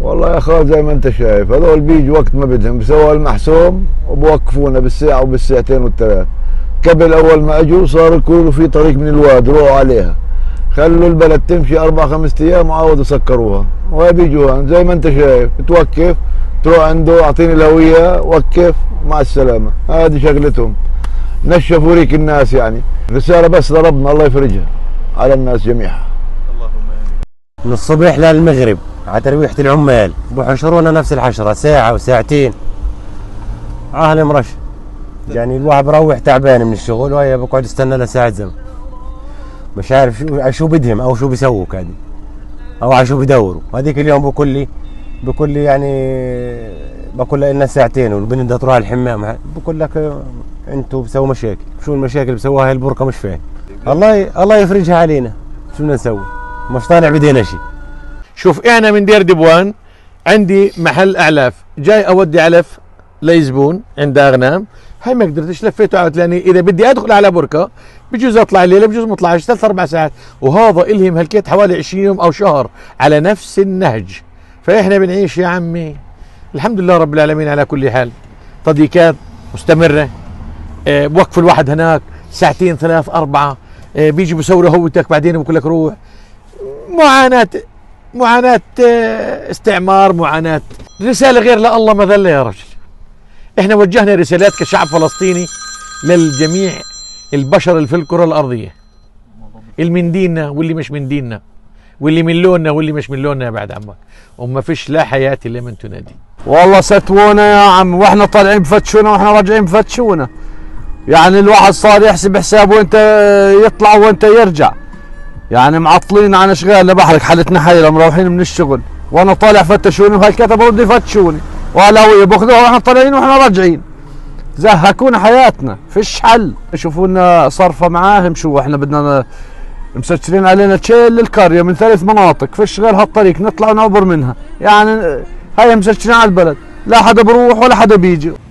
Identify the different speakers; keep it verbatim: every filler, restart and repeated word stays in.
Speaker 1: والله يا اخوان زي ما انت شايف هذول بيجوا وقت ما بدهم بسووا المحسوم وبوقفونا بالساعه وبالساعتين والثلاث. قبل اول ما اجوا صاروا يقولوا في طريق من الواد روحوا عليها، خلوا البلد تمشي اربع خمس ايام وعاودوا سكروها، وبيجوا زي ما انت شايف توقف تروح عنده اعطيني الهويه وقف مع السلامه، هذه شغلتهم. نشفوا ريك الناس يعني. رساله بس لربنا الله يفرجها على الناس جميعا.
Speaker 2: اللهم امين.
Speaker 3: من الصبح للمغرب على ترويحة العمال بحشرونا نفس الحشرة ساعة وساعتين. أهل مرش يعني الواحد بروح تعبان من الشغل وهي بقعد استنى له ساعة زمن. مش عارف شو شو بدهم أو شو بيسووا كادي أو على شو بدوروا. هذيك اليوم بقول لي بقول لي يعني بقول لنا ساعتين والبنت بدها تروح على الحمام، بقول لك أنتوا بتسووا مشاكل. شو المشاكل اللي بسووها هاي البركة مش فاهم. الله الله يفرجها علينا. شو بدنا نسوي؟ مش طالع بدينا شيء.
Speaker 2: شوف انا من دير دبوان عندي محل اعلاف، جاي اودي علف لزبون عند اغنام، هاي ما قدرتش لفيته عاود لاني اذا بدي ادخل على بركه بجوز اطلع الليله بجوز ما اطلعش ثلاث اربع ساعات، وهذا الهم هالكيت حوالي عشرين يوم او شهر على نفس النهج. فاحنا بنعيش يا عمي الحمد لله رب العالمين على كل حال. تضييقات مستمره، أه بوقف الواحد هناك ساعتين ثلاث اربعه، أه بيجي بيصوروا هوتك بعدين بقول لك روح. معاناه معاناة استعمار، معاناة. رسالة غير لا الله مذلة يا رجل. احنا وجهنا رسالات كشعب فلسطيني للجميع البشر اللي في الكرة الأرضية، اللي من ديننا واللي مش من ديننا، واللي من لوننا واللي مش من لوننا يا بعد عمك، وما فيش لا حياة إلا من تنادي.
Speaker 4: والله ستونا يا عم، واحنا طالعين بفتشونا واحنا راجعين بفتشونا. يعني الواحد صار يحسب حسابه وانت يطلع وانت يرجع. يعني معطلين عن اشغال لبحرك حالتنا حيره مروحين من الشغل وانا طالع فتشوني وهاي الكتبه بده يفتشوني وهلاويه باخذوها واحنا طالعين واحنا راجعين. زهكونا حياتنا فيش حل. يشوفوا لنا صرفه معاهم شو احنا بدنا مسجلين علينا تشيل للقريه من ثلاث مناطق فيش غير هالطريق نطلع ونعبر منها. يعني هاي مسجلين على البلد لا حدا بروح ولا حدا بيجي.